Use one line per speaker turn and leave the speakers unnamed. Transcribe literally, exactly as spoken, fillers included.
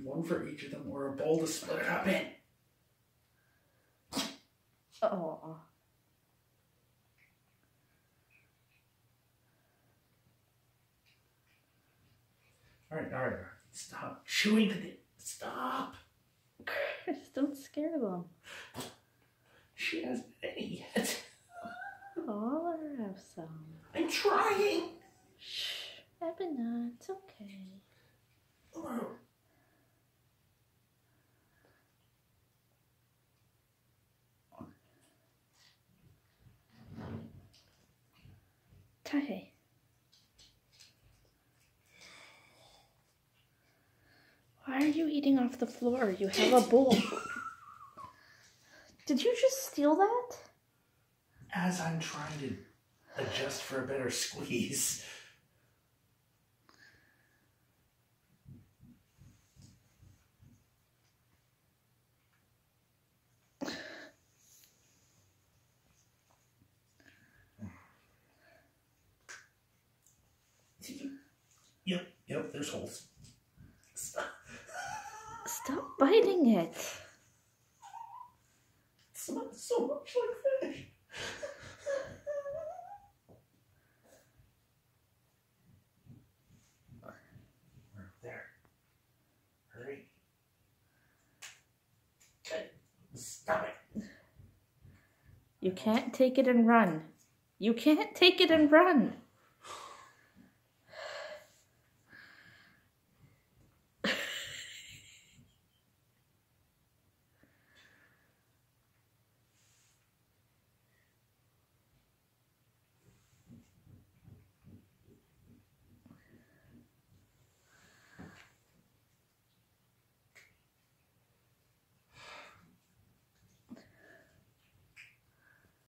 one for each of them or a bowl to split it up in.
Oh.
All right, all right, all right. Stop chewing it. Stop.
Chris, don't scare them.
She hasn't any yet.
Oh, I'll let her have some.
I'm trying.
Shh, Ebony, it's okay.
Oh.
Tae. Why are you eating off the floor? You have a bowl. Did you just steal that?
As I'm trying to adjust for a better squeeze. Yep, yep, there's holes. Stop.
Stop biting it.
It smells so much like fish. There. Hurry. Okay. Stop it.
You can't take it and run. You can't take it and run.